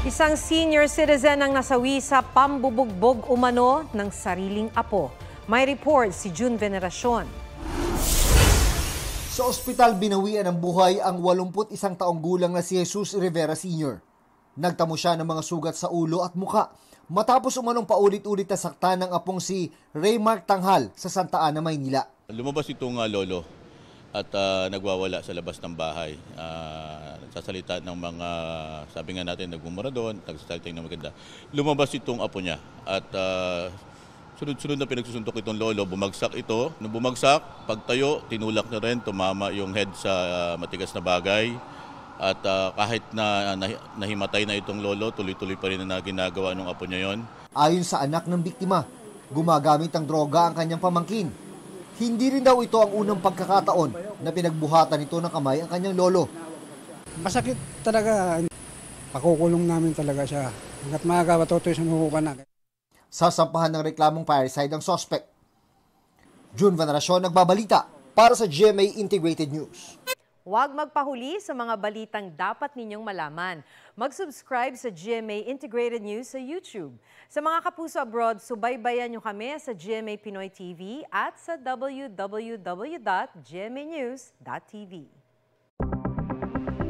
Isang senior citizen ang nasawi sa pambubugbog umano ng sariling apo. May report si June Veneracion. Sa ospital, binawian ng buhay ang 81 taong gulang na si Jesus Rivera Sr. Nagtamo siya ng mga sugat sa ulo at muka matapos umanong paulit-ulit na saktan ng apong si Raymark Tanghal sa Santa Ana, Maynila. Lumabas itong lolo at nagwawala sa labas ng bahay. Nagsasalita ng mga, sabi nga natin, nagmumura doon, nagsasalita ng maganda. Lumabas itong apo niya at sunod-sunod na pinagsusuntok itong lolo, bumagsak ito. Nung bumagsak, pagtayo, tinulak na rin, tumama yung head sa matigas na bagay. At kahit na nahimatay na itong lolo, tuloy-tuloy pa rin na ginagawa ng apo niya yon. Ayon sa anak ng biktima, gumagamit ng droga ang kanyang pamangkin. Hindi rin daw ito ang unang pagkakataon na pinagbuhatan nito ng kamay ang kanyang lolo. Masakit talaga. Pakukulong namin talaga siya. Hanggat maaga matutoy sa hukukan na. Sasampahan ng reklamong parricide ang suspect. June Veneracion, nagbabalita para sa GMA Integrated News. Huwag magpahuli sa mga balitang dapat ninyong malaman. Mag-subscribe sa GMA Integrated News sa YouTube. Sa mga kapuso abroad, subaybayan nyo kami sa GMA Pinoy TV at sa www.gmanews.tv.